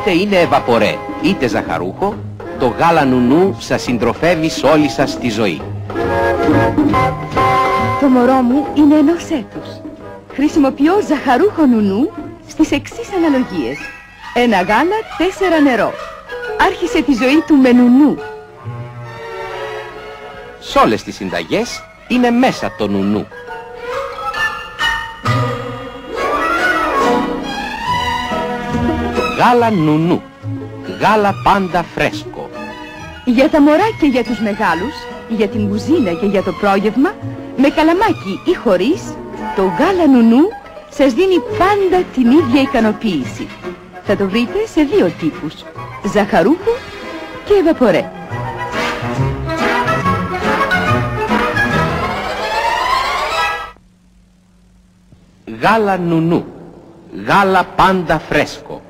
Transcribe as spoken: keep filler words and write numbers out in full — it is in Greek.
είτε είναι ευαπορέ είτε ζαχαρούχο, το γάλα νουνού σας συντροφεύει σε όλη σας τη ζωή. Το μωρό μου είναι ενός έτους. Χρησιμοποιώ ζαχαρούχο νουνού στις εξής αναλογίες. Ένα γάλα, τέσσερα νερό. Άρχισε τη ζωή του με νουνού. Σ' όλες τις συνταγές είναι μέσα το νουνού. Γάλα νουνού. Γάλα πάντα φρέσκο. Για τα μωρά και για τους μεγάλους, για την κουζίνα και για το πρόγευμα, με καλαμάκι ή χωρίς, το γάλα νουνού σας δίνει πάντα την ίδια ικανοποίηση. Θα το βρείτε σε δύο τύπους, ζαχαρούχο και ευαπορέ. Γάλα νουνού. Γάλα πάντα φρέσκο.